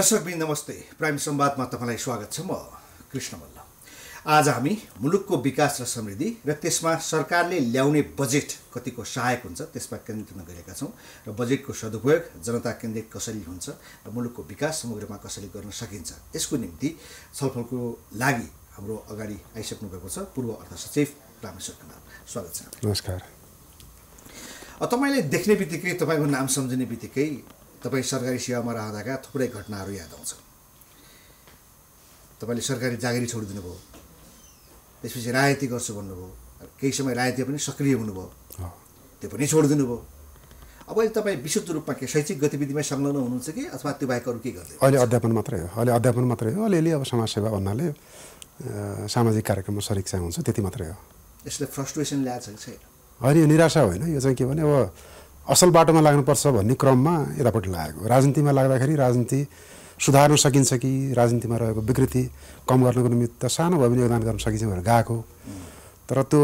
दर्शकवृन्द नमस्ते। प्राइम संवादमा तपाईलाई स्वागत छ। म कृष्ण मल्ल। आज हामी मुलुकको विकास र समृद्धि र त्यसमा सरकारले ल्याउने बजेट कतिको सहायक हुन्छ त्यसमा केन्द्रित हुन गएका छौँ र बजेटको सदुपयोग जनता केन्द्रित कसरी हुन्छ र मुलुकको विकास समग्रमा कसरी गर्न सकिन्छ यसको निम्ति छलफलको लागि हाम्रो अगाडि आइसक्नु भएको छ पूर्व अर्थ सचिव रामेश्वर खनाल। स्वागत छ। नमस्कार। तपाईले देख्ने बित्तिकै तपाईको नाम सम्झिने बित्तिकै तपाई सरकारी सेवामा रहँदाका थुप्रै घटनाहरू याद आउँछ। तपाईले सरकारी जागिरी छोडिदिनु भयो, त्यसपछि राजनीति गर्छु भन्नुभयो, केही समय राजनीति पनि सक्रिय हुनुभयो, त्यो पनि छोडिदिनु भयो। अब अहिले तपाईँ विशुद्ध रूपमा के शैक्षिक गतिविधिमा संलग्न हुनुहुन्छ कि अथवा त्यो बाहेक अरू के गर्दै? अहिले अध्यापन मात्रै हो। अलिअलि अब समाजसेवा भन्नाले सामाजिक कार्यक्रममा सरिक चाहिँ हुन्छ, त्यति मात्रै हो। यसले फ्रस्ट्रेसन ल्याएको छ कि छैन? होइन, यो निराशा होइन। यो चाहिँ के भने अब असल बाटोमा लाग्नुपर्छ भन्ने क्रममा यतापट्टि लागेको। राजनीतिमा लाग्दाखेरि राजनीति सुधार्न सकिन्छ कि राजनीतिमा रहेको विकृति कम गर्नको निमित्त सानो भए पनि योगदान गर्न सकिन्छ भनेर गएको। तर त्यो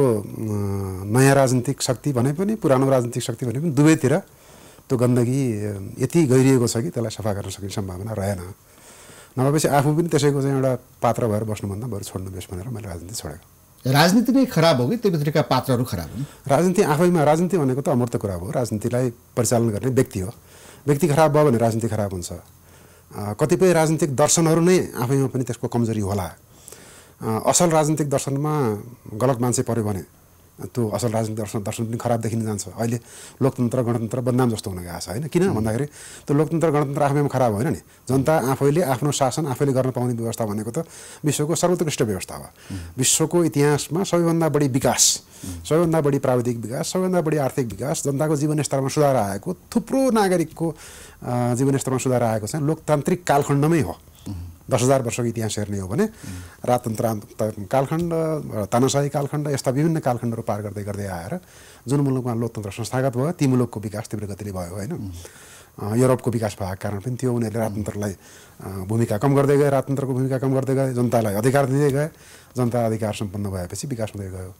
नयाँ राजनीतिक शक्ति भने पनि पुरानो राजनीतिक शक्ति भने पनि दुवैतिर त्यो गन्दगी यति गहिरिएको छ कि त्यसलाई सफा गर्न सकिने सम्भावना रहेन। नभएपछि आफू पनि त्यसैको चाहिँ एउटा पात्र भएर बस्नुभन्दा बरु छोड्नु बेस भनेर मैले राजनीति छोडेको। राजनीति नै खराब हो कि त्योभित्रका पात्रहरू खराब हुन्? राजनीति आफैमा, राजनीति भनेको त अमूर्त कुरा हो। राजनीतिलाई परिचालन गर्ने व्यक्ति हो। व्यक्ति खराब भयो भने राजनीति खराब हुन्छ। कतिपय राजनीतिक दर्शनहरू नै आफैमा पनि त्यसको कमजोरी होला। असल राजनीतिक दर्शनमा गलत मान्छे पर्यो भने त्यो असल राजनीतिक दर्शन पनि खराब देखिन जान्छ। अहिले लोकतन्त्र गणतन्त्र बदनाम जस्तो हुन गएको छ होइन? किन भन्दाखेरि त्यो लोकतन्त्र गणतन्त्र आफैमा खराब होइन नि। जनता आफैले आफ्नो शासन आफैले गर्न पाउने व्यवस्था भनेको त विश्वको सर्वोत्कृष्ट व्यवस्था हो। विश्वको इतिहासमा सबैभन्दा बढी विकास, सबैभन्दा बढी प्राविधिक विकास, सबैभन्दा बढी आर्थिक विकास, जनताको जीवनस्तरमा सुधार आएको, थुप्रो नागरिकको जीवनस्तरमा सुधार आएको चाहिँ लोकतान्त्रिक कालखण्डमै हो। 10,000 वर्षको इतिहास हेर्ने हो भने राजतन्त्र कालखण्ड, तानाशाही कालखण्ड, यस्ता विभिन्न कालखण्डहरू पार गर्दै गर्दै आएर जुन मुलुकमा लोकतन्त्र संस्थागत भयो ती मुलुकको विकास तीव्र गतिले भयो होइन? युरोपको विकास भएको कारण पनि त्यो उनीहरूले राजतन्त्रलाई भूमिका कम गर्दै गए, राजतन्त्रको भूमिका कम गर्दै गए, जनतालाई अधिकार दिँदै गए। जनता अधिकार सम्पन्न भएपछि विकास हुँदै गयो।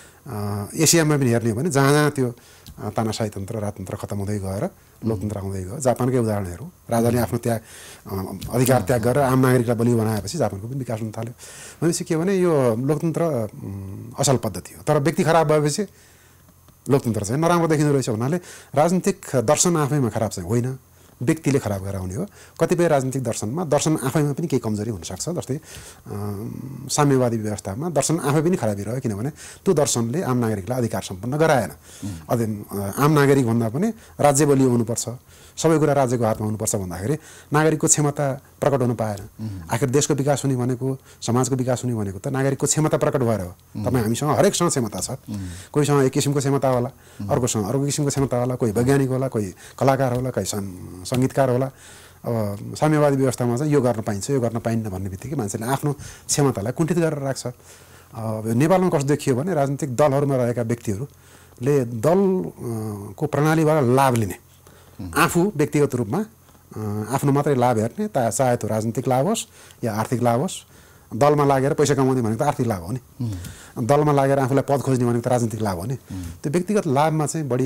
एसियामा पनि हेर्ने हो भने जहाँ जहाँ त्यो तानाशाही तन्त्र राजतन्त्र खत्तम हुँदै गएर लोकतन्त्र आउँदै गयो। जापानकै उदाहरणहरू, राजाले आफ्नो त्याग अधिकार त्याग गरेर आम नागरिकलाई बलियो बनाएपछि जापानको पनि विकास हुन थाल्यो। भनेपछि के भने यो लोकतन्त्र असल पद्धति हो। तर व्यक्ति खराब भएपछि लोकतन्त्र चाहिँ नराम्रो देखिँदो रहेछ। भन्नाले राजनीतिक दर्शन आफैमा खराब चाहिँ होइन, व्यक्तिले खराब गराउने हो। कतिपय राजनीतिक दर्शनमा दर्शन आफैमा पनि केही कमजोरी हुनसक्छ। जस्तै साम्यवादी व्यवस्थामा दर्शन आफै पनि खराबी रह्यो, किनभने त्यो दर्शनले आम नागरिकलाई अधिकार सम्पन्न गराएन। आम नागरिक भन्दा पनि राज्य बलियो हुनुपर्छ, सबै कुरा राज्यको हातमा हुनुपर्छ भन्दाखेरि नागरिकको क्षमता प्रकट हुन पाएन। आखिर देशको विकास हुने भनेको, समाजको विकास हुने भनेको त नागरिकको क्षमता प्रकट भएर हो। तपाईँ हामीसँग हरेकसँग क्षमता छ। कोहीसँग एक किसिमको क्षमता होला, अर्कोसँग अर्को किसिमको क्षमता होला, कोही वैज्ञानिक होला, कोही कलाकार होला, कोही सङ्गीतकार होला। अब साम्यवादी व्यवस्थामा चाहिँ यो गर्न पाइन्छ, यो गर्न पाइन्न भन्ने बित्तिकै मान्छेले आफ्नो क्षमतालाई कुण्ठित गरेर राख्छ। नेपालमा कस्तो देखियो भने राजनीतिक दलहरूमा रहेका व्यक्तिहरूले दलको प्रणालीबाट लाभ लिने, आफू व्यक्तिगत रूपमा आफ्नो मात्रै लाभ हेर्ने, चाहे त्यो राजनीतिक लाभ होस् या आर्थिक लाभ होस्। दलमा लागेर पैसा कमाउने भनेको त आर्थिक लाभ हो नि, दलमा लागेर आफूलाई पद खोज्ने भनेको त राजनीतिक लाभ हो नि। त्यो व्यक्तिगत लाभमा चाहिँ बढी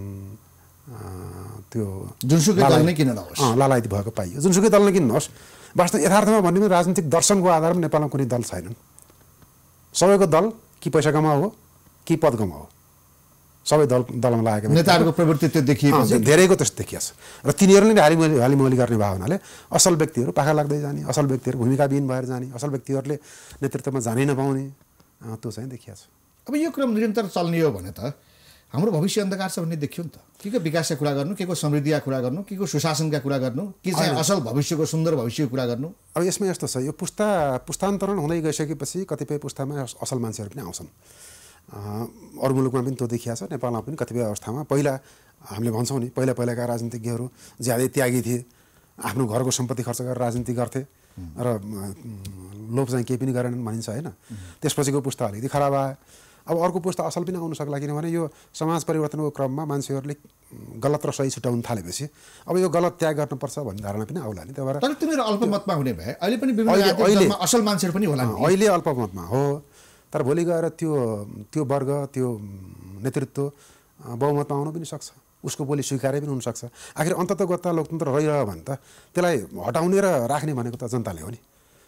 त्यो जुनसुकै दल नै किन नहोस् लालायती भएको पाइयो। जुनसुकै दल नै किन नहोस्, वास्तव यथार्थमा भन्ने पनि राजनीतिक दर्शनको आधारमा नेपालमा कुनै दल छैनन्। सबैको दल कि पैसा कमाओ हो कि पद कमाओ, सबै दलमा लागेको नेताहरूको प्रवृत्ति त्यो देखिएको धेरैको त्यस्तो देखिएछ। र तिनीहरूले नै हालिमली गर्ने भयो हुनाले असल व्यक्तिहरू पाखा लाग्दै जाने, असल व्यक्तिहरू भूमिकाविहीन भएर जाने, असल व्यक्तिहरूले नेतृत्वमा जानै नपाउने, त्यो चाहिँ देखिएछ। अब यो क्रम निरन्तर चल्ने हो भने त हाम्रो भविष्य अन्धकार छ भन्ने देखियो नि त। के को विकासका कुरा गर्नु, के को समृद्धिका कुरा गर्नु, के को सुशासनका कुरा गर्नु, के चाहिँ असल भविष्यको सुन्दर भविष्यको कुरा गर्नु। अब यसमा यस्तो छ, यो पुस्तान्तरण हुँदै गइसकेपछि कतिपय पुस्तामा असल मान्छेहरू पनि आउँछन्। अरू मुलुकमा पनि त्यो देखिया छ, नेपालमा पनि कतिपय अवस्थामा। पहिला हामीले भन्छौँ नि, पहिलाका राजनीतिज्ञहरू ज्यादै त्यागी थिए, आफ्नो घरको सम्पत्ति खर्च गरेर राजनीति गर्थे र लोभ चाहिँ केही पनि गरेनन् भनिन्छ होइन? त्यसपछिको पुस्ता अलिकति खराब आयो। अब अर्को पुस्ता असल पनि आउन सक्ला, किनभने यो समाज परिवर्तनको क्रममा मान्छेहरूले गलत र सही छुट्याउनु थालेपछि अब यो गलत त्याग गर्नुपर्छ भन्ने धारणा पनि आउला नि। त्यही भएर तर तिमीहरू अल्पमतमा हुने भए अहिले पनि विभिन्न असल मान्छेहरू पनि होला। अहिले अल्पमतमा हो, तर भोलि गएर त्यो वर्ग, त्यो नेतृत्व बहुमतमा आउन पनि सक्छ। उसको बोली स्वीकार्य पनि हुनसक्छ। आखिर अन्ततगत लोकतन्त्र रहिरह्यो भने त त्यसलाई हटाउने र राख्ने भनेको त जनताले हो नि।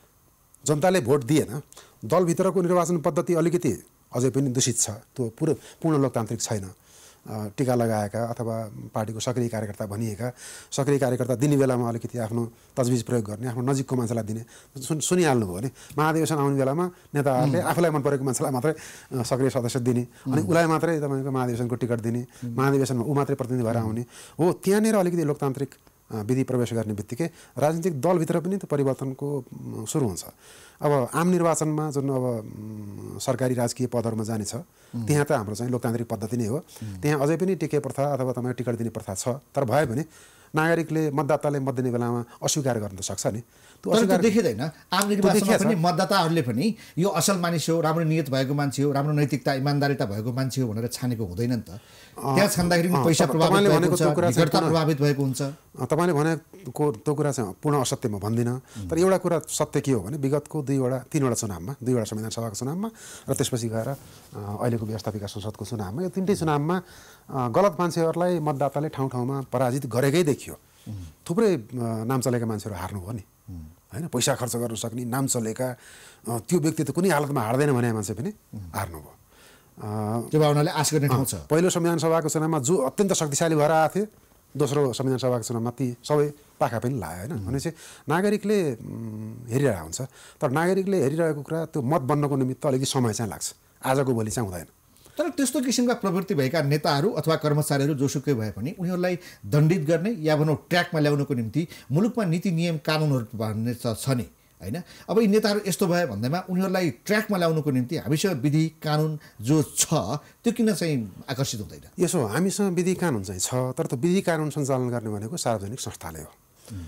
जनताले भोट दिएन, दलभित्रको निर्वाचन पद्धति अलिकति अझै पनि दूषित छ, त्यो पूर्ण लोकतान्त्रिक छैन। टीका लगाएका अथवा पार्टीको सक्रिय कार्यकर्ता भनिएका सक्रिय कार्यकर्ता दिने बेलामा अलिकति आफ्नो तजविज प्रयोग गर्ने, आफ्नो नजिकको मान्छेलाई दिने सुनिहाल्नु भयो भने महाधिवेशन आउने बेलामा नेताहरूले आफूलाई मन परेको मान्छेलाई मात्रै सक्रिय सदस्य दिने अनि उसलाई मात्रै तपाईँको महाधिवेशनको टिकट दिने, महाधिवेशनमा ऊ मात्रै प्रतिनिधि भएर आउने हो। त्यहाँनिर अलिकति लोकतान्त्रिक विधि प्रवेश गर्ने बित्तिकै राजनीतिक दलभित्र पनि त्यो परिवर्तनको सुरु हुन्छ। अब आम निर्वाचनमा जुन अब सरकारी राजकीय पदहरूमा जाने छ त्यहाँ त हाम्रो चाहिँ लोकतान्त्रिक पद्धति नै हो। त्यहाँ अझै पनि टिके प्रथा अथवा तपाईँ टिकट दिने प्रथा छ, तर भयो भने नागरिकले मतदाताले मत दिने बेलामा अस्वीकार गर्न त सक्छ नि। त्यो देखिँदैन। आम निर्वाचनमा पनि मतदाताहरूले पनि यो असल मानिस हो, राम्रो नियत भएको मान्छे हो, राम्रो नैतिकता इमान्दारिता भएको मान्छे हो भनेर छानेको हुँदैन नि त। त्यहाँ छान्दाखेरि पैसा प्रभावित भएको हुन्छ। तपाईँले भनेको त्यो कुरा चाहिँ पूर्ण असत्य म भन्दिनँ, तर एउटा कुरा सत्य के हो भने विगतको 3वटा चुनावमा, 2वटा संविधान सभाको चुनावमा र त्यसपछि गएर अहिलेको व्यवस्थापिका संसदको चुनावमा, यो 3टै चुनावमा गलत मान्छेहरूलाई मतदाताले ठाउँ ठाउँमा पराजित गरेकै देखियो। थुप्रै नाम चलेका मान्छेहरू हार्नुभयो नि होइन, पैसा खर्च गर्न सक्ने नाम चलेका त्यो व्यक्ति त कुनै हालतमा हार्दैन भने मान्छे पनि हार्नुभयो। त्यो भावनाले आश गर्ने ठाउँ छ। पहिलो संविधान सभाको चुनावमा जो अत्यन्त शक्तिशाली भएर आएको थियो, दोस्रो संविधान सभाको चुनावमा ती सबै पाखा पनि लाग्यो होइन। भनेपछि नागरिकले हेरिरहेको हुन्छ, तर नागरिकले हेरिरहेको कुरा त्यो मत बन्नको निमित्त अलिकति समय चाहिँ लाग्छ, आजको भोलि चाहिँ हुँदैन। तर त्यस्तो किसिमका प्रवृत्ति भएका नेताहरू अथवा कर्मचारीहरू जोसुकै भए पनि उनीहरूलाई दण्डित गर्ने या भनौँ ट्र्याकमा ल्याउनको निम्ति मुलुकमा नीति नियम कानुनहरू भन्ने छ नि होइन। अब यी नेताहरू यस्तो भयो भन्दैमा उनीहरूलाई ट्र्याकमा ल्याउनुको निम्ति हामीसँग विधि कानुन जो छ त्यो किन चाहिँ आकर्षित हुँदैन? यसो हामीसँग विधि कानुन चाहिँ छ, तर त्यो विधि कानुन सञ्चालन गर्ने भनेको सार्वजनिक संस्थाले हो।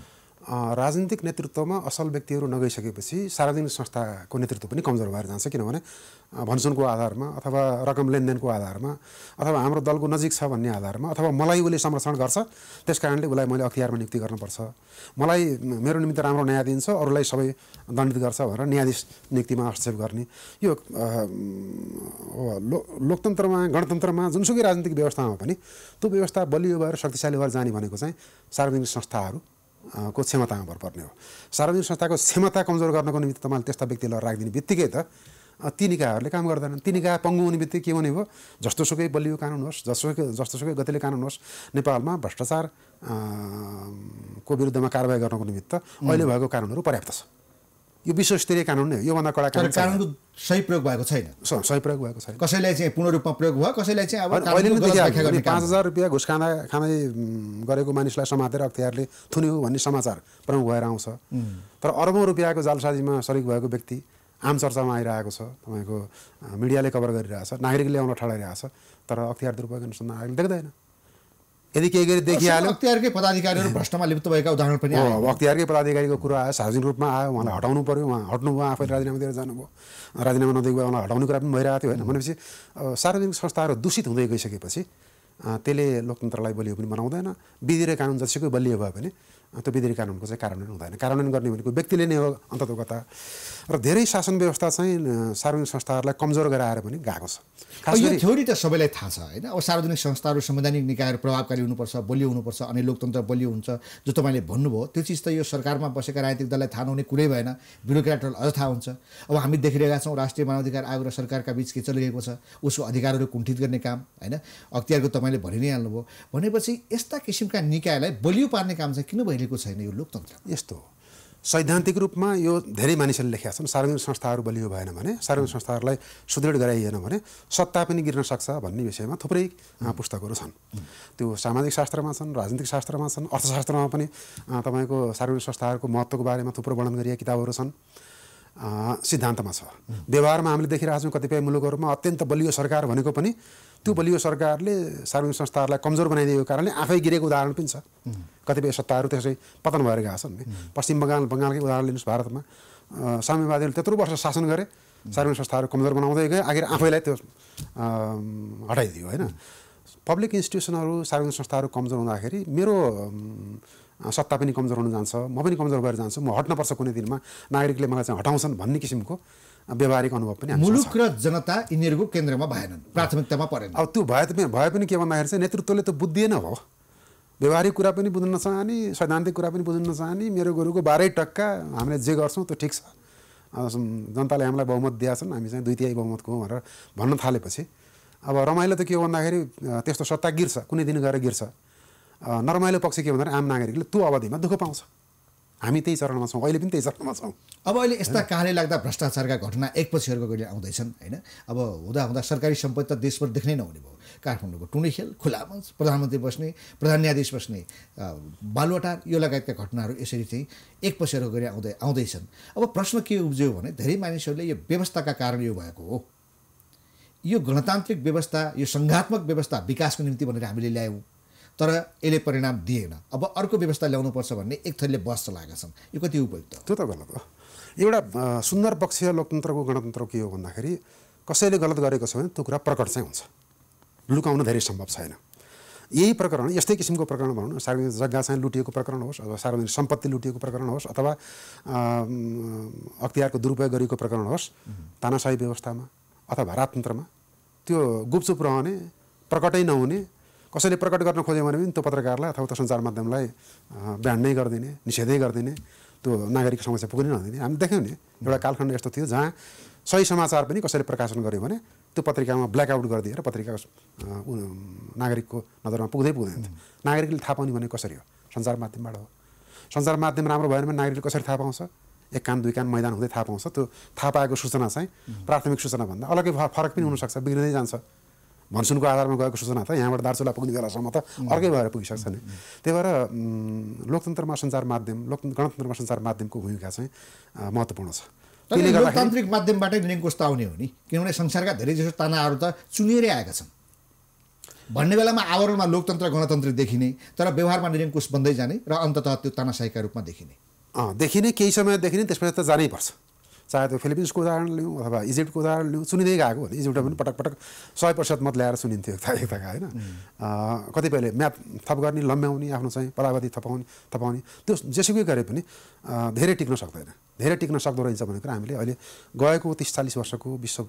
राजनीतिक नेतृत्वमा असल व्यक्तिहरू नगइसकेपछि सार्वजनिक संस्थाको नेतृत्व पनि कमजोर भएर जान्छ। किनभने भनसुनको आधारमा अथवा रकम लेनदेनको आधारमा अथवा हाम्रो दलको नजिक छ भन्ने आधारमा अथवा मलाई उसले संरक्षण गर्छ त्यस कारणले उसलाई मैले अख्तियारमा नियुक्ति गर्नुपर्छ, मलाई मेरो निमित्त राम्रो न्याय दिन्छ, अरूलाई सबै दण्डित गर्छ भनेर न्यायाधीश नियुक्तिमा हस्तक्षेप गर्ने यो लोकतन्त्रमा गणतन्त्रमा जुनसुकै राजनीतिक व्यवस्थामा पनि त्यो व्यवस्था बलियो भएर शक्तिशाली भएर जाने भनेको चाहिँ सार्वजनिक संस्थाहरू को क्षमतामा भर पर्ने हो। सार्वजनिक संस्थाको क्षमता कमजोर गर्नको निमित्त तपाईँले त्यस्ता व्यक्तिलाई राखिदिने बित्तिकै त ती निकायहरूले काम गर्दैनन्। ती निकाय पङ्गु हुने बित्तिकै के हुने भयो, जस्तोसुकै बलियो कानुन होस्, जस्तोसुकै गतिले कानुन होस्, नेपालमा भ्रष्टाचार को विरुद्धमा कारबाही गर्नको निमित्त अहिले भएको कानुनहरू पर्याप्त छ। यो विश्वस्तरीय कानुन नै हो, योभन्दा कडा कानुनको सही प्रयोग भएको छैन। सही प्रयोग भएको छैन। कसैलाई चाहिँ पूर्ण रूपमा प्रयोग भयो, कसैलाई चाहिँ अब अहिले नै देखिहाल्यो 5,000 रुपियाँ घुस खाँदै गरेको मानिसलाई समातेर अख्तियारले थुन्यो भन्ने समाचार प्रमुख भएर आउँछ। तर अरबौँ रुपियाँको जालसाजीमा सरिक भएको व्यक्ति आम चर्चामा आइरहेको छ, तपाईँको मिडियाले कभर गरिरहेछ, नागरिकले आउन ठडाइरहेछ, तर अख्तियार दुरुपयोग अनुसन्धान आयोगले देख्दैन। यदि केही गरी देखिहाल्यो अख्तियारकै पदाधिकारीहरू भ्रष्टमा लिप्त भएका उदाहरण पनि आयो। अख्तियारकै पदाधिकारीको कुरा आयो, सार्वजनिक रूपमा आयो, उहाँलाई हटाउनु पर्यो, उहाँ हट्नुभयो, आफैले राजीनामा दिएर जानुभयो, राजीनामा नदिएको भए उहाँलाई हटाउने कुरा पनि भइरहेको थियो होइन। भनेपछि सार्वजनिक संस्थाहरू दूषित हुँदै गइसकेपछि त्यसले लोकतन्त्रलाई बलियो पनि बनाउँदैन। विधि र कानुन जतिसुकै बलियो भयो भने त्यो विधि र कानुनको चाहिँ कार्यान्वयन हुँदैन। कार्यान्वयन गर्ने भनेको व्यक्तिले नै हो अन्ततोगता। र धेरै शासन व्यवस्था चाहिँ सार्वजनिक संस्थाहरूलाई कमजोर गराएर पनि गएको छ। यो थ्योरी त सबैलाई थाहा छ होइन। अब सार्वजनिक संस्थाहरू संवैधानिक निकायहरू प्रभावकारी हुनुपर्छ, बलियो हुनुपर्छ, अनि लोकतन्त्र बलियो हुन्छ जो तपाईँले भन्नुभयो त्यो चिज त यो सरकारमा बसेका राजनीतिक दललाई थाहा नहुने कुरै भएन, ब्युरोक्रेटहरूलाई अझ थाहा हुन्छ। अब हामी देखिरहेका छौँ राष्ट्रिय मानवाधिकार आयोग र सरकारका बिच के चलिरहेको छ, उसको अधिकारहरू कुण्ठित गर्ने काम होइन। अख्तियारको तपाईँले भनि नै हाल्नुभयो। भनेपछि यस्ता किसिमका निकायलाई बलियो पार्ने काम चाहिँ किन भइरहेको छैन यो लोकतन्त्र? यस्तो सैद्धान्तिक रूपमा यो धेरै मानिसहरूले लेखेका छन्, सार्वजनिक संस्थाहरू बलियो भएन भने, सार्वजनिक संस्थाहरूलाई सुदृढ गराइएन भने सत्ता पनि गिर्न सक्छ भन्ने विषयमा थुप्रै पुस्तकहरू छन्। त्यो सामाजिक शास्त्रमा छन्, राजनीतिक शास्त्रमा छन्, अर्थशास्त्रमा पनि तपाईँको सार्वजनिक संस्थाहरूको महत्त्वको बारेमा थुप्रो वर्णन गरिएका किताबहरू छन्। सिद्धान्तमा छ। व्यवहारमा हामीले देखिरहेका छौँ कतिपय मुलुकहरूमा अत्यन्त बलियो सरकार भनेको पनि त्यो बलियो सरकारले सार्वजनिक संस्थाहरूलाई कमजोर बनाइदिएको कारणले आफै गिरेको उदाहरण पनि छ। कतिपय सत्ताहरू त्यसै पतन भएर गएका छन्। पश्चिम बङ्गालकै उदाहरण लिनुहोस्। भारतमा साम्यवादीहरूले त्यत्रो वर्ष शासन गरे, सार्वजनिक संस्थाहरू कमजोर बनाउँदै गए, आखिर आफैलाई त्यो हटाइदियो होइन। पब्लिक इन्स्टिट्युसनहरू सार्वजनिक संस्थाहरू कमजोर हुँदाखेरि मेरो सत्ता पनि कमजोर हुन जान्छ, म पनि कमजोर भएर जान्छु, म हट्नुपर्छ कुनै दिनमा, नागरिकले मलाई चाहिँ हटाउँछन् भन्ने किसिमको व्यवहारिक अनुभव पनि हामीसँग मुलुक र जनता यिनीहरूको केन्द्रमा भएनन्, प्राथमिकतामा परेन। अब त्यो भए पनि के भन्दाखेरि चाहिँ नेतृत्वले त बुझ्दिएन हो, व्यवहारिक कुरा पनि बुझ्न नचाहने, सैद्धान्तिक कुरा पनि बुझ्न नचाहने, मेरो गोरुको 12% हामीले जे गर्छौँ त्यो ठिक छ, जनताले हामीलाई बहुमत दिएछन्, हामी चाहिँ 2/3 बहुमतको हो भनेर भन्न थालेपछि अब रमाइलो त के हो भन्दाखेरि त्यस्तो सत्ता गिर्छ, कुनै दिन गएर गिर्छ। नरमाइलो पक्ष के भन्दाखेरि आम नागरिकले त्यो अवधिमा दुःख पाउँछ। हामी त्यही चरणमा छौँ, अहिले पनि त्यही चरणमा छौँ। अब अहिले यस्ता काले लाग्दा भ्रष्टाचारका घटना एकपछि अर्को गरी आउँदैछन् होइन। अब हुँदा सरकारी सम्पत्ति त देशभर देख्नै नहुने भयो। काठमाडौँको टुँडी खेल, खुला मञ्च, प्रधानमन्त्री बस्ने, प्रधान न्यायाधीश बस्ने, बालुवाटार, यो लगायतका घटनाहरू यसरी चाहिँ एकपछि अर्को गरी आउँदैछन्। अब प्रश्न के उब्जियो भने धेरै मानिसहरूले यो व्यवस्थाका कारण यो भएको हो, यो गणतान्त्रिक व्यवस्था, यो सङ्घात्मक व्यवस्था विकासको निम्ति भनेर हामीले ल्यायौँ, तर यसले परिणाम दिएन। अब अर्को व्यवस्था ल्याउनुपर्छ भन्ने एक थरीले बस चलाएका छन्, यो कति उपयुक्त? त्यो त गलत हो। एउटा सुन्दर पक्ष लोकतन्त्रको गणतन्त्रको के हो भन्दाखेरि कसैले गलत गरेको छ भने त्यो कुरा प्रकट चाहिँ हुन्छ, लुकाउन धेरै सम्भव छैन। यही प्रकरण, यस्तै किसिमको प्रकरण भनौँ न, सार्वजनिक जग्गा चाहिँ लुटिएको प्रकरण होस् अथवा सार्वजनिक सम्पत्ति लुटिएको प्रकरण होस् अथवा अख्तियारको दुरुपयोग गरेको प्रकरण होस्, तानाशाही व्यवस्थामा अथवा राजतन्त्रमा त्यो गुपचुप रहने, प्रकटै नहुने, कसैले प्रकट गर्न खोज्यो भने पनि त्यो पत्रकारलाई अथवा त्यो सञ्चार माध्यमलाई ब्यान नै गरिदिने, निषेधै गरिदिने, त्यो नागरिक समस्या पुग्नै नदिने। हामी देख्यौँ नि, एउटा कालखण्ड यस्तो थियो जहाँ सही समाचार पनि कसैले प्रकाशन गर्यो भने त्यो पत्रिकामा ब्ल्याकआउट गरिदिएर पत्रिका नागरिकको नजरमा पुग्दैन थियो। नागरिकले थाहा पाउने भने कसरी हो? सञ्चार माध्यमबाट हो। सञ्चार माध्यम राम्रो भएन भने नागरिकले कसरी थाहा पाउँछ? एक कान दुई कान मैदान हुँदै थाहा पाउँछ। त्यो थाहा पाएको सूचना चाहिँ प्राथमिक सूचनाभन्दा अलग्गै फरक पनि हुनसक्छ, बिग्रिँदै जान्छ। भनसुनको आधारमा गएको सूचना त यहाँबाट दार्चुला पुग्ने बेलासम्म त अर्कै भएर पुगिसक्छ नि। त्यही भएर लोकतन्त्रमा सञ्चार माध्यम, गणतन्त्रमा सञ्चार माध्यमको भूमिका चाहिँ महत्त्वपूर्ण छ। लोकतान्त्रिक माध्यमबाटै निर्णय कस्तो आउने हो नि, किनभने संसारका धेरै जसो तानाहरू त चुनिएरै आएका छन्। भन्ने बेलामा आवरणमा लोकतन्त्र गणतन्त्र देखिने, तर व्यवहारमा निरङ्कुश बन्दै जाने र अन्ततः त्यो तानाशाहीका रूपमा देखिने केही समय देखिने, त्यसपछि त जानै पर्छ। चाहे त्यो फिलिपिन्सको उदाहरण लिउँ अथवा इजिप्टको उदाहरण लिउँ, चुनिँदै गएको भने इजिप्टमा पनि पटक पटक 100% मत ल्याएर चुनिन्थ्यो एकताका होइन। कतिपयले म्याप थप गर्ने, लम्ब्याउने, आफ्नो चाहिँ पदावधि थपाउने, त्यो जेसुकै गरे पनि धेरै टिक्न सक्दैन। धेरै टिक्न सक्दो रहेछ भन्ने कुरा हामीले अहिले गएको 30-40 वर्षको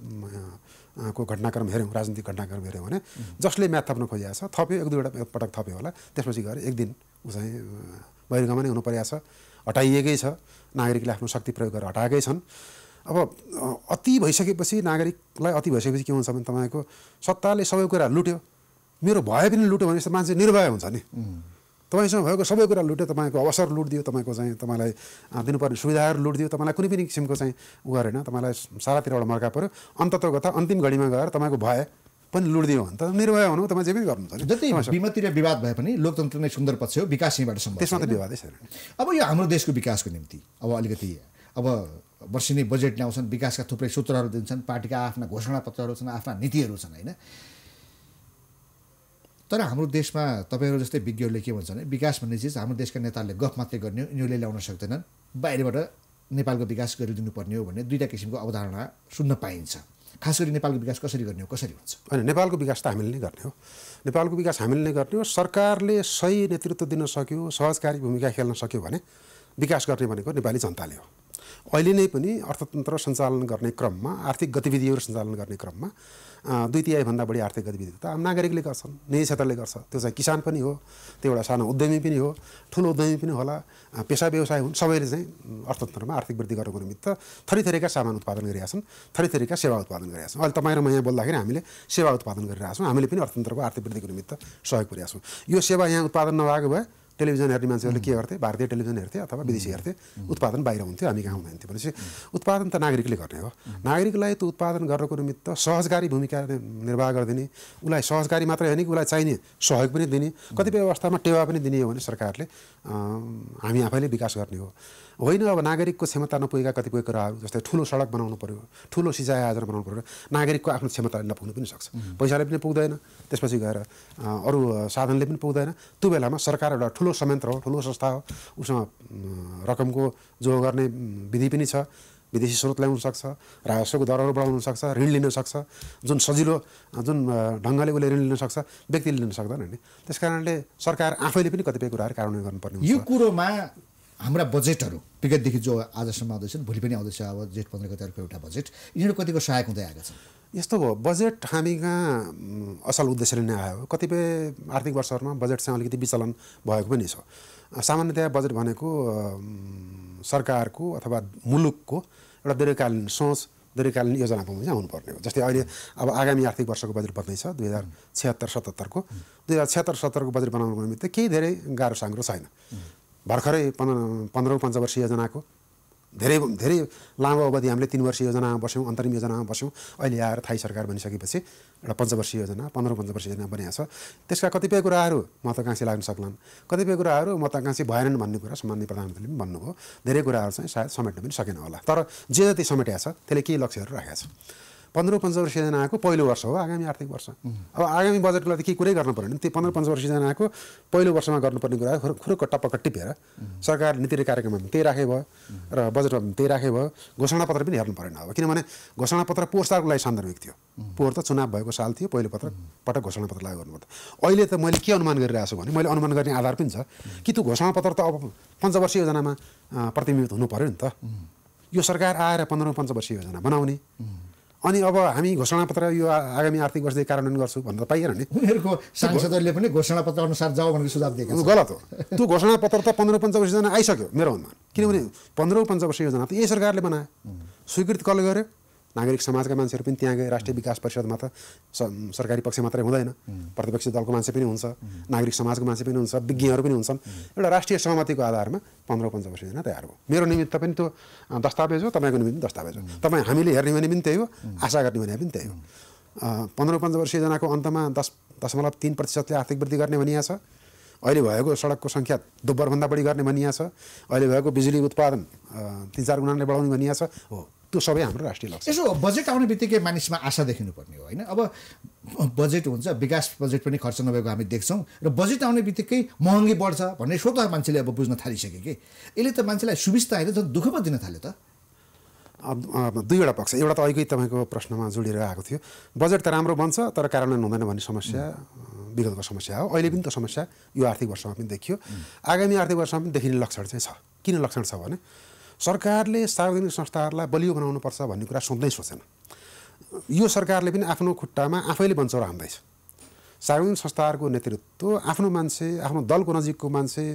विश्वको घटनाक्रम हेऱ्यौँ, राजनीतिक घटनाक्रम हेऱ्यौँ भने जसले म्याथ थप्न खोजिएको छ थप्यो, एक दुईवटा पटक थप्यो होला, त्यसपछि गएर एक दिन ऊ चाहिँ बहिर्गमनै हुनु परेको छ, हटाइएकै छ, नागरिकले आफ्नो शक्ति प्रयोग गरेर हटाएकै छन्। अब अति भइसकेपछि, नागरिकलाई अति भइसकेपछि के हुन्छ भने तपाईँको सत्ताले सबै कुरा लुट्यो, मेरो भए पनि लुट्यो भने मान्छे निर्भय हुन्छ नि। तपाईँसँग भएको सबै कुरा लुट्यो, तपाईँको अवसर लुटिदियो, तपाईँको चाहिँ तपाईँलाई दिनुपर्ने सुविधाहरू लुटिदियो, तपाईँलाई कुनै पनि किसिमको चाहिँ उ गरेन, तपाईँलाई सारातिरबाट मर्का पऱ्यो, अन्ततः अन्तिम घडीमा गएर तपाईँको भए पनि लुटिदियो भने त निर्भय हुनु, तपाईँ जे पनि गर्नुहुन्छ। जति विमति र विवाद भए पनि लोकतन्त्र नै सुन्दर पक्ष हो, विकास यहीँबाट सम्भव, त्यसमा त विवादै छैन। अब यो हाम्रो देशको विकासको निम्ति अब अलिकति अब वर्षेनी बजेट ल्याउँछन्, विकासका थुप्रै सूत्रहरू दिन्छन्, पार्टीका आफ्ना घोषणापत्रहरू छन्, आफ्ना नीतिहरू छन् होइन। तर हाम्रो देशमा तपाईँहरू जस्तै विज्ञहरूले के भन्छ भने विकास भन्ने चिज हाम्रो देशका नेताहरूले गफ मात्रै गर्ने हो, यिनीहरूले ल्याउन सक्दैनन्, बाहिरबाट नेपालको विकास गरिदिनुपर्ने हो भन्ने दुईवटा किसिमको अवधारणा सुन्न पाइन्छ। खास गरी नेपालको विकास कसरी गर्ने हो, कसरी हुन्छ? होइन, नेपालको विकास त हामीले नै गर्ने हो। नेपालको विकास हामीले नै गर्ने हो। सरकारले सही नेतृत्व दिन सक्यो, सहजकारी भूमिका खेल्न सक्यो भने विकास गर्ने भनेको नेपाली जनताले हो। अहिले नै पनि अर्थतन्त्र सञ्चालन गर्ने क्रममा, आर्थिक गतिविधिहरू सञ्चालन गर्ने क्रममा 2/3 भन्दा बढी आर्थिक गतिविधि त आम नागरिकले गर्छन्, निजी क्षेत्रले गर्छ। त्यो चाहिँ किसान पनि हो, त्यो एउटा सानो उद्यमी पनि हो, ठुलो उद्यमी पनि होला, पेसा व्यवसाय हुन्, सबैले चाहिँ अर्थतन्त्रमा आर्थिक वृद्धि गर्नको निमित्त थरीथरीका सामान उत्पादन गरिरहेका छन्, थरीथरीका सेवा उत्पादन गरिरहेका छन्। अहिले तपाईँ र म यहाँ बोल्दाखेरि हामीले सेवा उत्पादन गरिरहेका छौँ, हामीले पनि अर्थतन्त्रको आर्थिक वृद्धिको निमित्त सहयोग गरिरहेका छौँ। यो सेवा यहाँ उत्पादन नभएको भए टेलिभिजन हेर्ने मान्छेहरूले के गर्थे? भारतीय टेलिभिजन हेर्थे अथवा विदेशी हेर्थे, उत्पादन बाहिर हुन्थ्यो, हामी कहाँ हुँदैन थियो। भनेपछि उत्पादन त नागरिकले गर्ने हो। नागरिकलाई त्यो उत्पादन गर्नको निमित्त सहजकारी भूमिका निर्वाह गरिदिने, उसलाई सहजकारी मात्रै होइन कि उसलाई चाहिने सहयोग पनि दिने, कतिपय अवस्थामा टेवा पनि दिने हो भने सरकारले हामी आफैले विकास गर्ने हो। होइन अब नागरिकको क्षमता नपुगेका कतिपय कुराहरू, जस्तै ठुलो सडक बनाउनु पऱ्यो, ठुलो सिँचाइ आयोजना बनाउनु पऱ्यो, नागरिकको आफ्नो क्षमताले नपुग्नु पनि सक्छ, पैसाले पनि पुग्दैन, त्यसपछि गएर अरू साधनले पनि पुग्दैन। त्यो बेलामा सरकार एउटा ठुलो संयन्त्र हो, ठुलो संस्था हो, उसँग रकमको जो गर्ने विधि पनि छ, विदेशी स्रोत ल्याउन सक्छ, राजस्वको दरहरू बढाउन सक्छ, ऋण लिन सक्छ, जुन सजिलो जुन ढङ्गले उसले ऋण लिन सक्छ, व्यक्तिले लिन सक्दैन नि। त्यस कारणले सरकार आफैले पनि कतिपय कुराहरू कार्यान्वयन गर्नुपर्ने हुन्छ। यो कुरोमा हाम्रा बजेटहरू विगतदेखि जो आजसम्म आउँदैछन् भोलि पनि आउँदैछ अब जेठ 15 गते अर्को एउटा बजेट यिनीहरू कतिको सहायक हुँदै आएका छन्? यस्तो भयो, बजेट हामी कहाँ असल उद्देश्यले नै आयो। कतिपय आर्थिक वर्षहरूमा बजेट चाहिँ अलिकति विचलन भएको पनि छ। सामान्यतया बजेट भनेको सरकारको अथवा मुलुकको एउटा दीर्घकालीन सोच, दीर्घकालीन योजना पनि आउनुपर्ने हो। जस्तै अहिले अब आगामी आर्थिक वर्षको बजेट बन्दैछ 2076-77 को। 2076-77 को बजेट बनाउनुको निमित्त केही धेरै गाह्रो साङ्ग्रो छैन। भर्खरै 15औं पञ्चवर्षीय योजनाको धेरै लामो अवधि हामीले 3 वर्षीय योजनामा बस्यौँ, अन्तरिम योजनामा बस्यौँ। अहिले आएर थाई सरकार बनिसकेपछि एउटा पञ्चवर्षीय योजना, 15औं पञ्चवर्षीय योजना बनिएको छ। त्यसका कतिपय कुराहरू महत्त्वाकांक्षी लाग्न सक्लान्, कतिपय कुराहरू महत्त्वाकांक्षी भएनन् भन्ने कुरा सम्माननीय प्रधानमन्त्रीले पनि भन्नुभयो। धेरै कुराहरू चाहिँ सायद समेट्न पनि सकेन होला, तर जे जति समेटेको छ त्यसले केही लक्ष्यहरू राखेको छ। 15औं पञ्चवर्षीय योजनाको पहिलो वर्ष हो आगामी आर्थिक वर्ष। अब आगामी बजेटको लागि केही कुरै गर्नु परेन। त्यो 15औं पञ्चवर्षीय योजनाको पहिलो वर्षमा गर्नुपर्ने कुरा खुरुक्क टपक्क टिपेर सरकार नीति र कार्यक्रममा त्यही राखे भयो र बजेटमा त्यही राखे भयो। घोषणापत्र पनि हेर्नु परेन अब, किनभने घोषणापत्र पोहोर सालको लागि सान्दर्भिक थियो। पोहोर त चुनाव भएको साल थियो, पहिलो पटक घोषणापत्र लागू गर्नुपर्छ। अहिले त मैले के अनुमान गरिरहेको छु भने मैले अनुमान गर्ने आधार पनि छ कि त्यो घोषणापत्र त अब पञ्चवर्षीय योजनामा प्रतिबिम्बित हुनु पर्यो नि त। यो सरकार आएर 15औं पञ्चवर्षीय योजना बनाउने अनि अब हामी घोषणापत्र यो आगामी आर्थिक वर्षदेखि कार्यान्वयन गर्छु भनेर पाइएन नि। उनीहरूको सांसदहरूले पनि घोषणापत्र अनुसार जाऊ भनेर सुझाव दिएका छन्। गलत हो। त्यो घोषणापत्र त 15औं पञ्चवर्षीय योजना आइसक्यो मेरो अनुमान, किनभने 15औं पञ्चवर्षीय योजना त यही सरकारले बनायो, स्वीकृत कल गर्यो। नागरिक समाजका मान्छेहरू पनि त्यहाँ गए। राष्ट्रिय विकास परिषदमा त सरकारी पक्ष मात्रै हुँदैन, प्रतिपक्षी दलको मान्छे पनि हुन्छ, नागरिक समाजको मान्छे पनि हुन्छ, विज्ञहरू पनि हुन्छन्। एउटा राष्ट्रिय सहमतिको आधारमा 15औं पञ्चवर्षीय योजना तयार भयो। मेरो निमित्त पनि त्यो दस्तावेज हो, तपाईँको निमित्त पनि दस्तावेज हो। तपाईँ हामीले हेर्ने भने पनि त्यही हो, आशा गर्ने भने पनि त्यही हो। 15औं पञ्चवर्षीय योजनाको अन्तमा 10.3% आर्थिक वृद्धि गर्ने भनिएको छ। अहिले भएको सडकको सङ्ख्या दोब्बरभन्दा बढी गर्ने भनिएको छ। अहिले भएको बिजुली उत्पादन 3-4 गुणाले बढाउने भनिएको छ। हो, त्यो सबै हाम्रो राष्ट्रिय लक्ष्य। यसो बजेट आउने बित्तिकै मानिसमा आशा देखिनुपर्ने हो होइन? अब बजेट हुन्छ, विकास बजेट पनि खर्च नभएको हामी देख्छौँ र बजेट आउने बित्तिकै महँगी बढ्छ भन्ने स्वतः मान्छेले अब बुझ्न थालिसके कि यसले त मान्छेलाई सुविस्ता होइन त दुःख पो दिन थाल्यो त। दुईवटा पक्ष, एउटा त अघि तपाईँको प्रश्नमा जोडिएर आएको थियो, बजेट त राम्रो बन्छ तर कार्यान्वयन हुँदैन भन्ने समस्या विगतको समस्या हो। अहिले पनि त्यो समस्या यो आर्थिक वर्षमा पनि देखियो, आगामी आर्थिक वर्षमा पनि देखिने लक्षण चाहिँ छ। किन लक्षण छ भने सरकारले सार्वजनिक संस्थाहरूलाई बलियो बनाउनुपर्छ भन्ने कुरा सोच्दै सोचेन। यो सरकारले पनि आफ्नो खुट्टामा आफैले बन्चौरा हान्दैछ। सार्वजनिक संस्थाहरूको नेतृत्व आफ्नो मान्छे, आफ्नो दलको नजिकको मान्छे,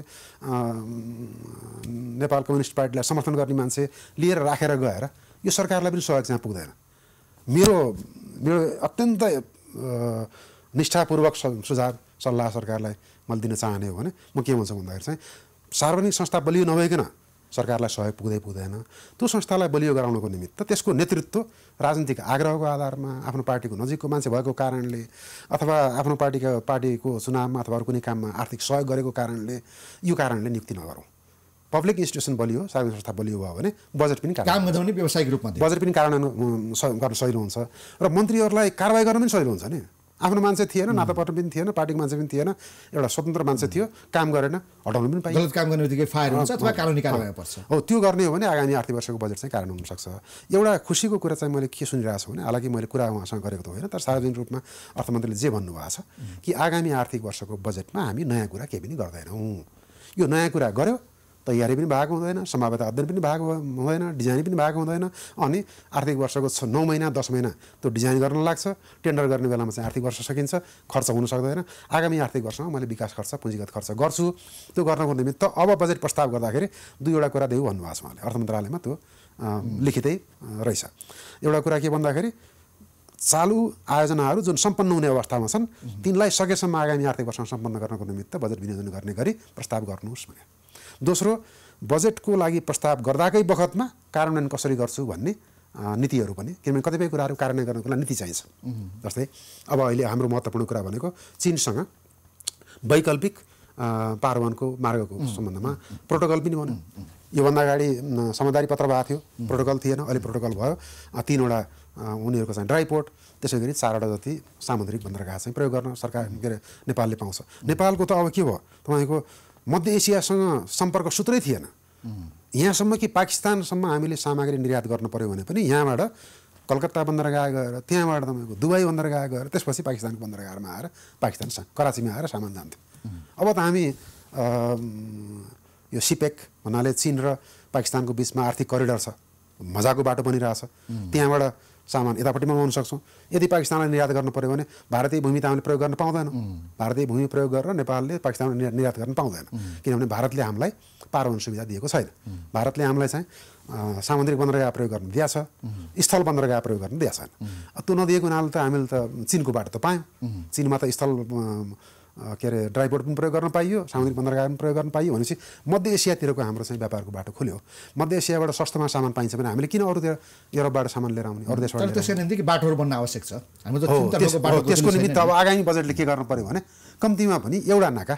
नेपाल कम्युनिस्ट पार्टीलाई समर्थन गर्ने मान्छे लिएर राखेर गएर यो सरकारलाई पनि सहयोग चाहिँ पुग्दैन। मेरो अत्यन्त निष्ठापूर्वक सुझाव सल्लाह सरकारलाई मैले दिन चाहने हो भने म के भन्छु भन्दाखेरि चाहिँ सार्वजनिक संस्था बलियो नभइकन सरकारलाई सहयोग पुग्दैन। त्यो संस्थालाई बलियो गराउनको निमित्त त्यसको नेतृत्व राजनीतिक आग्रहको आधारमा, आफ्नो पार्टीको नजिकको मान्छे भएको कारणले अथवा आफ्नो पार्टीको चुनावमा अथवा अरू कुनै काममा आर्थिक सहयोग गरेको कारणले यो कारणले नियुक्ति नगरौँ। पब्लिक इन्स्टिट्युसन बलियो, सार्वजनिक संस्था बलियो भयो भने बजेट पनि काम गर्नु व्यावसायिक रूपमा बजेट पनि कार्यान्वयन गर्न सजिलो हुन्छ र मन्त्रीहरूलाई कारबाही गर्न पनि सजिलो हुन्छ नि। आफ्नो मान्छे थिएन, नातापत्र पनि थिएन, पार्टीको मान्छे पनि थिएन, एउटा स्वतन्त्र मान्छे थियो, काम गरेन, हटाउनु पनि पाइयो। गलत काम गर्ने बित्तिकै फायर हुन्छ अथवा कानुनी कारबाही पर्छ। हो, त्यो गर्ने हो भने आगामी आर्थिक वर्षको बजेट चाहिँ कार्यान्वयन हुनसक्छ। एउटा खुसीको कुरा चाहिँ मैले के सुनिरहेको छु भने, हालाकि मैले कुरा उहाँसँग गरेको त होइन, तर सार्वजनिक रूपमा अर्थमन्त्रीले जे भन्नुभएको छ कि आगामी आर्थिक वर्षको बजेटमा हामी नयाँ कुरा केही पनि गर्दैनौँ। यो नयाँ कुरा गर्यो तयारी पनि भएको हुँदैन, सम्भाव्यता अध्ययन पनि भएको हुँदैन, डिजाइन पनि भएको हुँदैन। अनि आर्थिक वर्षको 9 महिना 10 महिना त्यो डिजाइन गर्न लाग्छ। टेन्डर गर्ने बेलामा चाहिँ आर्थिक वर्ष सकिन्छ, खर्च हुन सक्दैन। आगामी आर्थिक वर्षमा मैले विकास खर्च, पुँजीगत खर्च गर्छु। त्यो गर्नको निमित्त अब बजेट प्रस्ताव गर्दाखेरि दुईवटा कुरा देऊ भन्नुभएको छ उहाँले। अर्थ मन्त्रालयमा त्यो लिखितै रहेछ। एउटा कुरा के भन्दाखेरि चालु आयोजनाहरू जुन सम्पन्न हुने अवस्थामा छन् तिनलाई सकेसम्म आगामी आर्थिक वर्षमा सम्पन्न गर्नको निमित्त बजेट विनियोजन गर्ने गरी प्रस्ताव गर्नुहोस् भने। दोस्रो, बजेटको लागि प्रस्ताव गर्दाकै बखतमा कार्यान्वयन कसरी गर्छु भन्ने नीतिहरू पनि, किनभने कतिपय कुराहरू कार्यान्वयन गर्नको लागि नीति चाहिन्छ। जस्तै अब अहिले हाम्रो महत्त्वपूर्ण कुरा भनेको चीनसँग वैकल्पिक पारवहनको मार्गको सम्बन्धमा प्रोटोकल पनि बन्यो। योभन्दा अगाडि समझदारी पत्र भएको थियो, प्रोटोकल थिएन, अहिले प्रोटोकल भयो। 3वटा उनीहरूको चाहिँ ड्राई पोर्ट, त्यसै गरी 4वटा जति सामुद्रिक बन्दरगाह चाहिँ प्रयोग गर्न सरकार के अरे नेपालले पाउँछ। नेपालको त अब के भयो, तपाईँको मध्य एसियासँग सम्पर्क सूत्रै थिएन। यहाँसम्म कि पाकिस्तानसम्म हामीले सामग्री निर्यात गर्नु पर्यो भने पनि यहाँबाट कलकत्ता बन्दरगाह गएर, त्यहाँबाट तपाईँको दुबई बन्दरगाह गएर, त्यसपछि पाकिस्तानको बन्दरगाहमा आएर पाकिस्तान कराचीमा आएर सामान जान्थ्यो। अब त हामी यो सिपेक भन्नाले चीन र पाकिस्तानको बिचमा आर्थिक करिडर छ, मजाको बाटो बनिरहेछ, त्यहाँबाट सामान यतापट्टि मगाउन सक्छौँ। यदि पाकिस्तानलाई निर्यात गर्नु पऱ्यो भने भारतीय भूमि त हामीले प्रयोग गर्न पाउँदैनौँ। भारतीय भूमि प्रयोग गरेर नेपालले पाकिस्तानमा निर्यात गर्न पाउँदैन, किनभने भारतले हामीलाई पारवन सुविधा दिएको छैन। भारतले हामीलाई चाहिँ सामुद्रिक बन्दरगाह प्रयोग गर्न दिएको छ, स्थल बन्दरगाह प्रयोग गर्न दिएको छैन। त्यो नदिएको हुनाले त हामीले त चीनको बाटो त पायौँ। चीनमा त स्थल के अरे ड्राइपोर्ट पनि प्रयोग गर्न पाइयो, सामुद्रिक बन्दरगाह पनि प्रयोग गर्न पाइयो भनेपछि मध्य एसियातिरको हाम्रो चाहिँ व्यापारको बाटो खुल्यो। मध्य एसियाबाट सस्तोमा सामान पाइन्छ भने हामीले किन अरूतिर युरोपबाट सामान लिएर आउने, अरू देशबाट? त्यसको निम्ति बाटोहरू बन्न आवश्यक छ। त्यसको निमित्त अब आगामी बजेटले के गर्नु पऱ्यो भने कम्तीमा पनि एउटा नाका,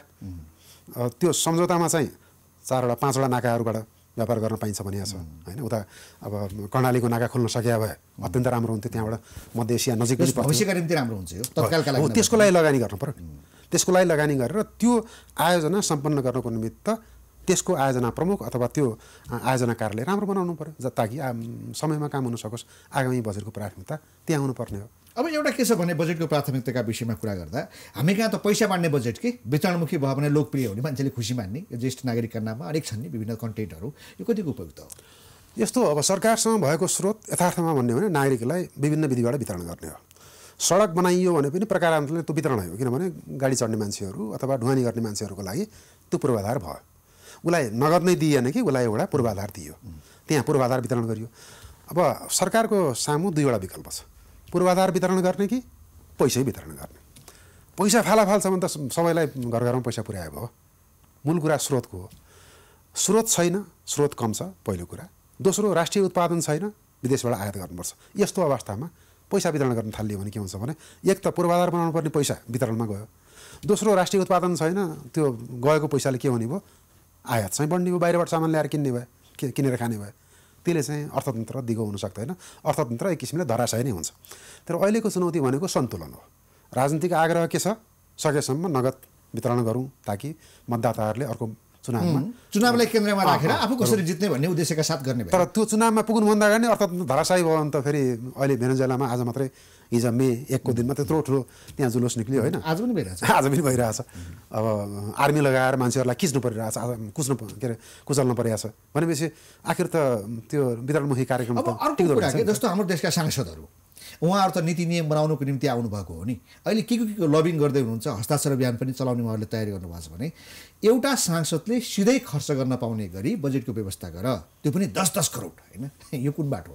त्यो सम्झौतामा चाहिँ 4वटा 5वटा नाकाहरूबाट व्यापार गर्न पाइन्छ भनिएको छ होइन। उता अब कर्णालीको नाका खोल्न सकिया भए अत्यन्त राम्रो हुन्थ्यो, त्यहाँबाट मध्य एसिया नजिक पनि पर्छ, भविष्यका निम्ति राम्रो हुन्छ यो तत्कालका लागि। त्यसको लागि लगानी गर्नु पर्यो। त्यसको लागि लगानी गरेर त्यो आयोजना सम्पन्न गर्नको निमित्त त्यसको आयोजना प्रमुख अथवा त्यो आयोजना कार्यालय राम्रो बनाउनु पर्यो, ताकि समयमा काम हुन सकोस्। आगामी बजेटको प्राथमिकता त्यहाँ हुनुपर्ने हो। अब एउटा के छ भने बजेटको प्राथमिकताका विषयमा कुरा गर्दा हामी कहाँ त पैसा बाँड्ने बजेट कि वितरणमुखी भयो भने लोकप्रिय हुने, मान्छेले खुसी मान्ने, यो ज्येष्ठ नागरिकका नाममा अनेक छन् नि विभिन्न कन्टेन्टहरू, यो कतिको उपयुक्त हो? यस्तो अब सरकारसँग भएको स्रोत यथार्थमा भन्ने हो भने नागरिकलाई विभिन्न विधिबाट वितरण गर्ने हो। सडक बनाइयो भने पनि प्रकारान्तरले त्यो वितरण हो, किनभने गाडी चढ्ने मान्छेहरू अथवा ढुवानी गर्ने मान्छेहरूको लागि त्यो पूर्वाधार भयो। उसलाई नगद नै दिएन कि उसलाई एउटा पूर्वाधार दियो, त्यहाँ पूर्वाधार वितरण गरियो। अब सरकारको सामु दुईवटा विकल्प छ, पूर्वाधार वितरण गर्ने कि पैसै वितरण गर्ने। पैसा फालाफाल छ भने त सबैलाई घर घरमा पैसा पुर्यायो भयो। मूल कुरा स्रोतको हो। स्रोत छैन, स्रोत कम छ पहिलो कुरा। दोस्रो, राष्ट्रिय उत्पादन छैन, विदेशबाट आयात गर्नुपर्छ। यस्तो अवस्थामा पैसा वितरण गर्न थालियो भने के हुन्छ भने एक त पूर्वाधार बनाउनु पर्ने पैसा वितरणमा गयो, दोस्रो राष्ट्रिय उत्पादन छैन, त्यो गएको पैसाले के हुने भयो, आयात चाहिँ बढ्ने भयो, बाहिरबाट सामान ल्याएर किन्ने भयो, किनेर खाने भयो। त्यसले चाहिँ अर्थतन्त्र दिगो हुन सक्दैन, अर्थतन्त्र एक किसिमले धराशय नै हुन्छ। तर अहिलेको चुनौती भनेको सन्तुलन हो। राजनीतिक आग्रह के छ, सकेसम्म नगद वितरण गरौँ ताकि मतदाताहरूले अर्को चुनावलाई केन्द्रमा राखेर आफू कसरी जित्ने भन्ने उद्देश्यका साथ गर्ने भयो। तर त्यो चुनावमा पुग्नुभन्दा अगाडि अर्थतन्त्र धराशयी भयो भने त फेरि अहिले भेनेजुएलामा आज मात्रै हिजो मे 1 को दिनमा त्यत्रो ठुलो त्यहाँ जुलुस निक्लियो होइन, आज पनि भइरहेछ। आज पनि भइरहेछ। अब आर्मी लगाएर मान्छेहरूलाई खिच्नु परिरहेछ, आज कुचल्नु परिरहेछ भनेपछि आखिर त त्यो वितरणमुखी कार्यक्रम अब अर्को कुरा के, जस्तो हाम्रो देशका सांसदहरू उहाँहरू त नीति नियम बनाउनुको निम्ति आउनुभएको हो नि, अहिले के लबिङ गर्दै हुनुहुन्छ, हस्ताक्षर अभियान पनि चलाउने उहाँहरूले तयारी गर्नुभएको छ भने एउटा सांसदले सिधै खर्च गर्न पाउने गरी बजेटको व्यवस्था गर, त्यो पनि 10-10 करोड होइन, यो कुन बाटो हो?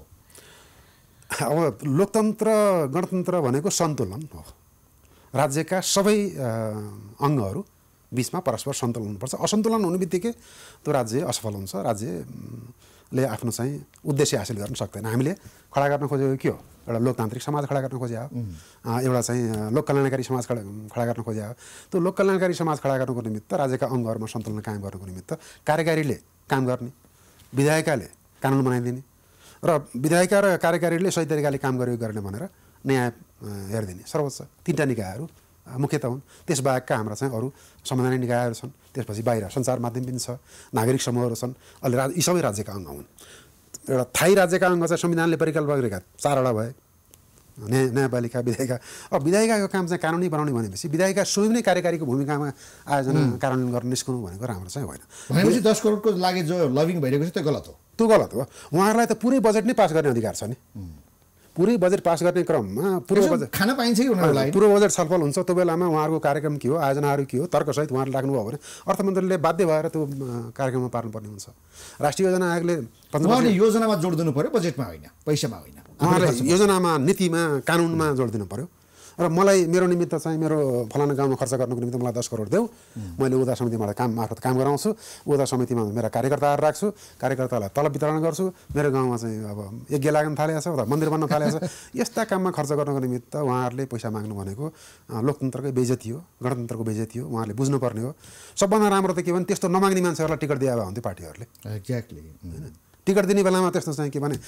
अब लोकतन्त्र गणतन्त्र भनेको सन्तुलन हो। राज्यका सबै अङ्गहरू बिचमा परस्पर सन्तुलन हुनुपर्छ। असन्तुलन हुने बित्तिकै त्यो राज्य असफल हुन्छ, राज्यले आफ्नो चाहिँ उद्देश्य हासिल गर्न सक्दैन। हामीले खडा गर्न खोजेको के हो, एउटा लोकतान्त्रिक समाज खडा गर्न खोजे हो, एउटा चाहिँ लोक कल्याणकारी समाज खडा गर्न खोजे हो। त्यो लोक कल्याणकारी समाज खडा गर्नुको निमित्त राज्यका अङ्गहरूमा सन्तुलन कायम गर्नुको निमित्त कार्यकारीले काम गर्ने, विधायिकाले कानुन बनाइदिने र विधायिका र कार्यकारीले सही तरिकाले काम गर्ने भनेर न्याय हेरिदिने सर्वोच्च 3टा निकायहरू मुख्यतः हुन्। त्यसबाहेकका हाम्रा चाहिँ अरू संवैधानिक निकायहरू छन्, त्यसपछि बाहिर सञ्चार माध्यम पनि छ, नागरिक समूहहरू छन्। अहिले यी सबै राज्यका अङ्ग हुन्। एउटा थाई राज्यका अङ्ग चाहिँ संविधानले परिकल्पना गरेका 4वटा भए, न्यायपालिका, विधायिका। अब विधायिकाको काम चाहिँ कानुनी बनाउने भनेपछि विधायिका स्वयं नै कार्यकारीको भूमिकामा आयोजना कार्यान्वयन गर्न निस्कनु भनेको राम्रो चाहिँ होइन। भनेपछि 10 करोडको लागि जो लबिङ भइरहेको छ त्यो गलत हो। त्यो गलत हो। उहाँहरूलाई त पुरै बजेट नै पास गर्ने अधिकार छ नि। पुरै बजेट पास गर्ने क्रममा पूर्व बजेट खान पाइन्छ कि उनीहरूलाई? पूर्व बजेट छलफल हुन्छ, त्यो बेलामा उहाँहरूको कार्यक्रम के हो, आयोजनाहरू के हो, तर्कसहित उहाँहरूले राख्नुभयो भने अर्थमन्त्रीले बाध्य भएर त्यो कार्यक्रममा पार्नुपर्ने हुन्छ। राष्ट्रिय योजना आयोगले योजनामा जोड दिनु पर्यो, बजेटमा होइन, पैसामा होइन। उहाँले योजनामा, नीतिमा, कानुनमा जोड दिनु पर्यो। र मलाई मेरो निमित्त चाहिँ मेरो फलाना गाउँमा खर्च गर्नुको निमित्त मलाई 10 करोड देऊ, मैले उदा समितिबाट काम मार्फत काम गराउँछु, उदा समितिमा मेरा कार्यकर्ताहरू राख्छु, कार्यकर्तालाई तलब वितरण गर्छु, मेरो गाउँमा चाहिँ अब यज्ञ लाग्न थालेको छ, मन्दिर बन्न थालेको छ। यस्ता काममा खर्च गर्नको निमित्त उहाँहरूले पैसा माग्नु भनेको लोकतन्त्रकै बेइज्जती हो, गणतन्त्रको बेइज्जती हो। उहाँहरूले बुझ्नुपर्ने हो। सबभन्दा राम्रो त के भने त्यस्तो नमाग्ने मान्छेहरूलाई टिकट दिए भए हुन्थ्यो पार्टीहरूले। एक्ज्याक्टली। टिकट दिने बेलामा त्यस्तो चाहिँ के भने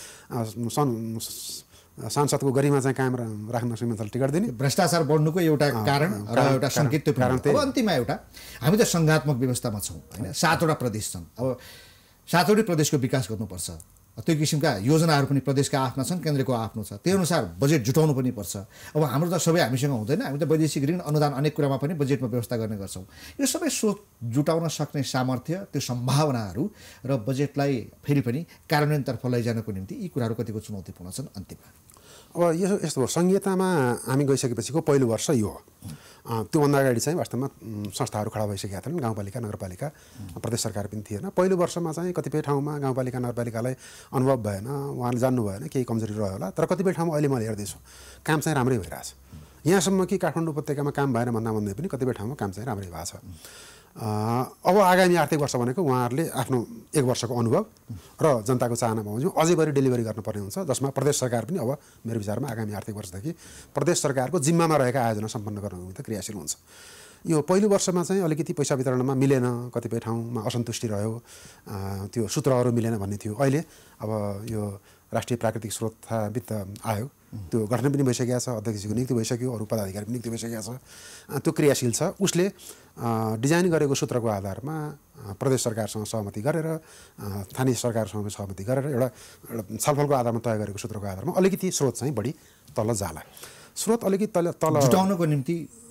सांसदको गरिमा चाहिँ कायम राख्न सकिन्छ, टिकट दिने। भ्रष्टाचार बढ्नुको एउटा कारण र एउटा सङ्केत त्यो कारण। अब अन्तिममा एउटा हामी त सङ्घात्मक व्यवस्थामा छौँ होइन, 7वटा प्रदेश छन्। अब 7वटै प्रदेशको विकास गर्नुपर्छ, त्यो किसिमका योजनाहरू पनि प्रदेशका आफ्ना छन्, केन्द्रको आफ्नो छ, त्यही अनुसार बजेट जुटाउनु पनि पर्छ। अब हाम्रो त सबै हामीसँग हुँदैन, हामी त वैदेशिक ऋण अनुदान अनेक कुरामा पनि बजेटमा व्यवस्था गर्ने गर्छौँ। यो सबै स्रोत जुटाउन सक्ने सामर्थ्य, त्यो सम्भावनाहरू र बजेटलाई फेरि पनि कार्यान्वयनतर्फ लैजानको निम्ति यी कुराहरू कतिको चुनौतीपूर्ण छन् अन्तिममा। अब यस्तो हो, संहितामा हामी गइसकेपछिको पहिलो वर्ष यो हो। त्योभन्दा अगाडि चाहिँ वास्तवमा संस्थाहरू खडा भइसकेका थिएनन्, गाउँपालिका नगरपालिका, प्रदेश सरकार पनि थिएन। पहिलो वर्षमा चाहिँ कतिपय ठाउँमा गाउँपालिका नगरपालिकालाई अनुभव भएन, उहाँले जान्नु भएन, केही कमजोरी रह्यो होला। तर कतिपय ठाउँमा अहिले मैले हेर्दैछु काम चाहिँ राम्रै भइरहेछ। यहाँसम्म कि काठमाडौँ उपत्यकामा काम भएन भन्दा पनि कतिपय ठाउँमा काम चाहिँ राम्रै भएको छ। अब आगामी आर्थिक वर्ष भनेको उहाँहरूले आफ्नो 1 वर्षको अनुभव र जनताको चाहना बमोजिम अझै बढी डेलिभरी गर्नुपर्ने हुन्छ, जसमा प्रदेश सरकार पनि अब मेरो विचारमा आगामी आर्थिक वर्षदेखि प्रदेश सरकारको जिम्मामा रहेका आयोजना सम्पन्न गर्नको निम्ति क्रियाशील हुन्छ। यो पहिलो वर्षमा चाहिँ अलिकति पैसा वितरणमा मिलेन, कतिपय ठाउँमा असन्तुष्टि रह्यो, त्यो सूत्रहरू मिलेन भन्ने थियो। अहिले अब यो राष्ट्रिय प्राकृतिक स्रोत तथा वित्त आयोग त्यो गठन पनि भइसकेको छ, अध्यक्षको नियुक्ति भइसक्यो, अरू पदाधिकारी पनि नियुक्ति भइसकेको छ, त्यो क्रियाशील छ। उसले डिजाइन गरेको सूत्रको आधारमा प्रदेश सरकारसँग सहमति गरेर, स्थानीय सरकारसँग सहमति गरेर एउटा छलफलको आधारमा तय गरेको सूत्रको आधारमा अलिकति स्रोत चाहिँ बढी तल जाला। स्रोत अलिकति तल जुटाउनको निम्ति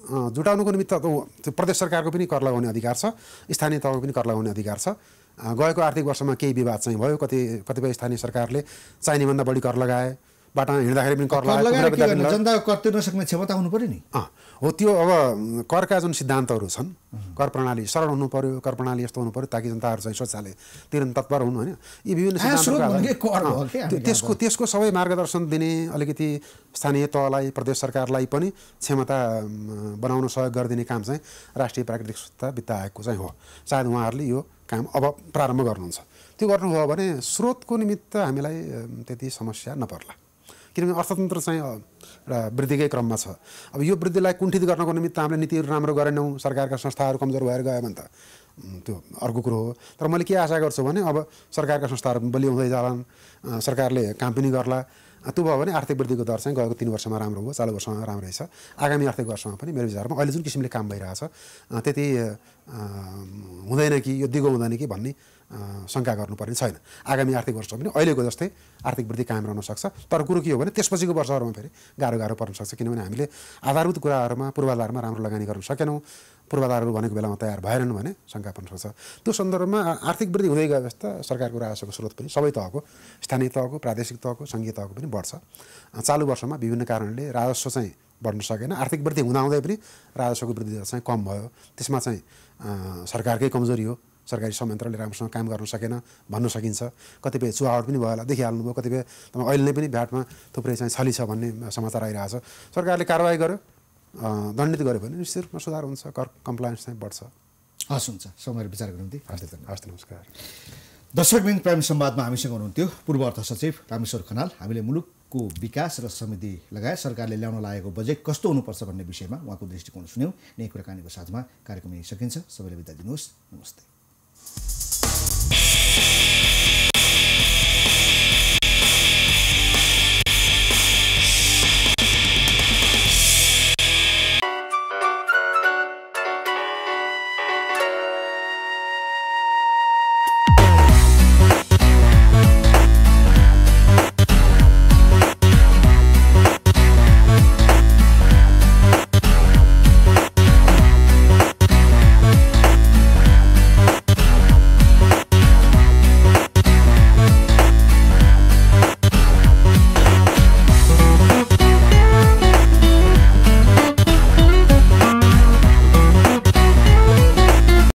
त्यो प्रदेश सरकारको पनि कर लगाउने अधिकार छ, स्थानीय तहको पनि कर लगाउने अधिकार छ। गएको आर्थिक वर्षमा केही विवाद चाहिँ भयो, कतिपय स्थानीय सरकारले चाहिनेभन्दा बढी कर लगाए, बाटामा हिँड्दाखेरि पनि कर लगाए। जनताको कर तिर्न सक्ने क्षमता हुनु पर्यो नि। हो, त्यो अब करका जुन सिद्धान्तहरू छन्, कर प्रणाली सरल हुनु पर्यो, कर प्रणाली यस्तो हुनु पर्यो ताकि जनताहरू चाहिँ शौचालय तिर्न तत्पर हुनु, होइन, यी विभिन्न त्यसको सबै मार्गदर्शन दिने, अलिकति स्थानीय तहलाई, प्रदेश सरकारलाई पनि क्षमता बनाउन सहयोग गरिदिने काम चाहिँ राष्ट्रिय प्राकृतिक स्रोत वित्त आयोगको चाहिँ हो। सायद उहाँहरूले यो काम अब प्रारम्भ गर्नुहुन्छ। त्यो गर्नुभयो भने स्रोतको निमित्त हामीलाई त्यति समस्या नपर्ला, किनभने अर्थतन्त्र चाहिँ एउटा वृद्धिकै क्रममा छ। अब यो वृद्धिलाई कुण्ठित गर्नको निमित्त हामीले नीतिहरू राम्रो गरेनौँ, सरकारका संस्थाहरू कमजोर भएर गयो भने त त्यो अर्को कुरो हो। तर मैले के आशा गर्छु भने अब सरकारका संस्थाहरू पनि बलियो हुँदै जालान्, सरकारले काम पनि गर्ला। त्यो भयो भने आर्थिक वृद्धिको दर चाहिँ गएको 3 वर्षमा राम्रो हो, चालु वर्षमा राम्रै छ। आगामी आर्थिक वर्षमा पनि मेरो विचारमा अहिले जुन किसिमले काम भइरहेछ त्यति हुँदैन कि यो दिगो हुँदैन कि भन्ने शङ्का गर्नुपर्ने छैन। आगामी आर्थिक वर्षमा पनि अहिलेको जस्तै आर्थिक वृद्धि कायम रहन सक्छ। तर कुरो के हो भने त्यसपछिको वर्षहरूमा फेरि गाह्रो पर्न सक्छ, किनभने हामीले आधारभूत कुराहरूमा पूर्वाधारमा राम्रो लगानी गर्न सकेनौँ, पूर्वाधारहरू भनेको बेलामा तयार भएनन् भने शङ्का पर्न सक्छ। त्यो सन्दर्भमा आर्थिक वृद्धि हुँदै गए जस्ता सरकारको राजस्वको स्रोत पनि सबै तहको, स्थानीय तहको, प्रादेशिक तहको, सङ्घीय तहको पनि बढ्छ। चालु वर्षमा विभिन्न कारणले राजस्व चाहिँ बढ्न सकेन, आर्थिक वृद्धि हुँदाहुँदै पनि राजस्वको वृद्धि चाहिँ कम भयो। त्यसमा चाहिँ सरकारकै कमजोरी हो, सरकारी संयन्त्रले राम्रोसँग काम गर्न सकेन भन्न सकिन्छ। कतिपय चुहावट पनि भयो होला, देखिहाल्नुभयो। कतिपय अहिले नै पनि भ्याटमा थुप्रै चाहिँ छली छ भन्ने समाचार आइरहेछ। सरकारले कारवाही गर्यो, दण्डित गर्यो भने निश्चित रूपमा सुधार हुन्छ, कर कम्प्लायन्स चाहिँ बढ्छ। हस्, हुन्छ। समय विचार गर्नु निम्ति हस्, नमस्कार। दर्शकबिन, प्राइम संवादमा हामीसँग हुनुहुन्थ्यो पूर्व अर्थ सचिव रामेश्वर खनाल। हामीले मुलुकको विकास र समृद्धि लगायत सरकारले ल्याउन लागेको बजेट कस्तो हुनुपर्छ भन्ने विषयमा उहाँको दृष्टिकोण सुन्यौँ। नै कुराकानीको साथमा कार्यक्रम यही सकिन्छ। सबैले बिदा दिनुहोस्। नमस्ते।